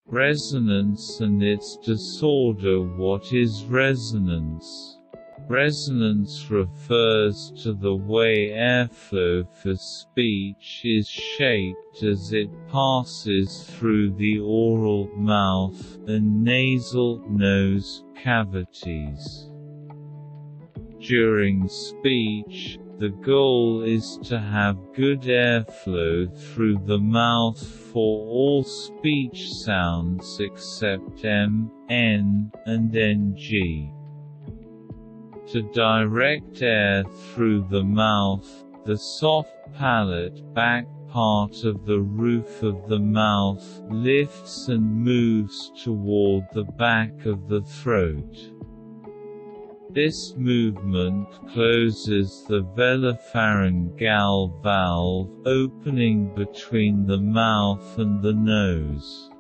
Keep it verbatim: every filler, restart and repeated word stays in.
Resonance and its disorder. What is resonance? Resonance refers to the way airflow for speech is shaped as it passes through the oral, mouth, and nasal, nose, cavities. During speech, the goal is to have good airflow through the mouth for all speech sounds except M, N, and N G. To direct air through the mouth, the soft palate back part of the roof of the mouth lifts and moves toward the back of the throat. This movement closes the velopharyngeal valve opening between the mouth and the nose.